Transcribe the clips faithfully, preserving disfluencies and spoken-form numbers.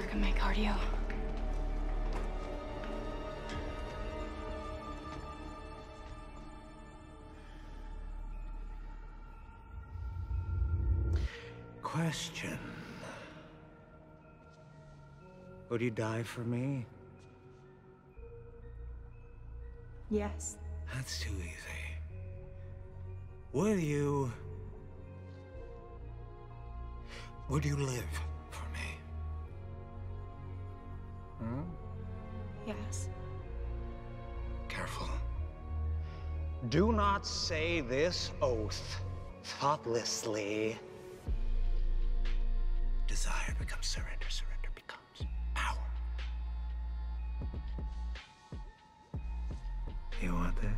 work on my cardio. Question. Would you die for me? Yes. That's too easy. Would you... Would you live for me? Hmm? Yes. Careful. Do not say this oath thoughtlessly. Desire becomes surrender, surrender becomes power. You want this?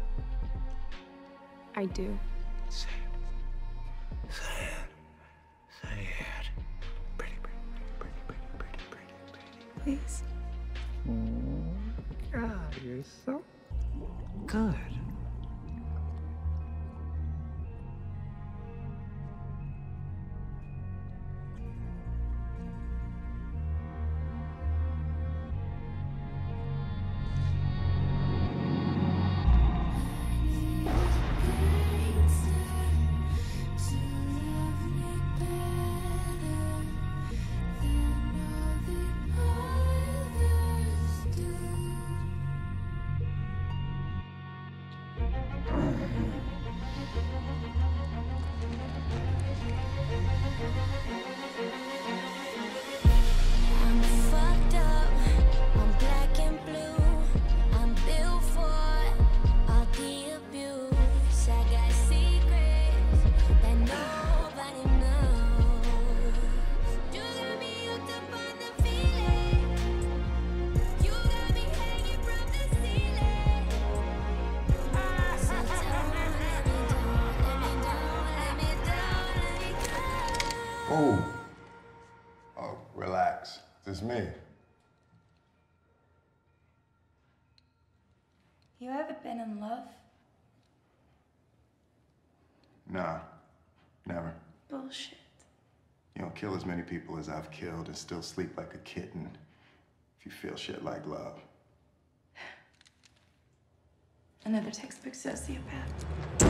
I do. Say it. Say it. Say it. Pretty, pretty, pretty, pretty, pretty, pretty, pretty. Please. Oh, God, you're so good. I'm fucked up, I'm black and blue, I'm built for all the abuse. I got secrets that nobody knows. You got me hooked up on the feeling, you got me hanging from the ceiling. So don't let me down, let me down, let me down, let me down. Oh. Oh, relax. It's me. You ever been in love? Nah, never. Bullshit. You don't kill as many people as I've killed and still sleep like a kitten if you feel shit like love. Another textbook sociopath.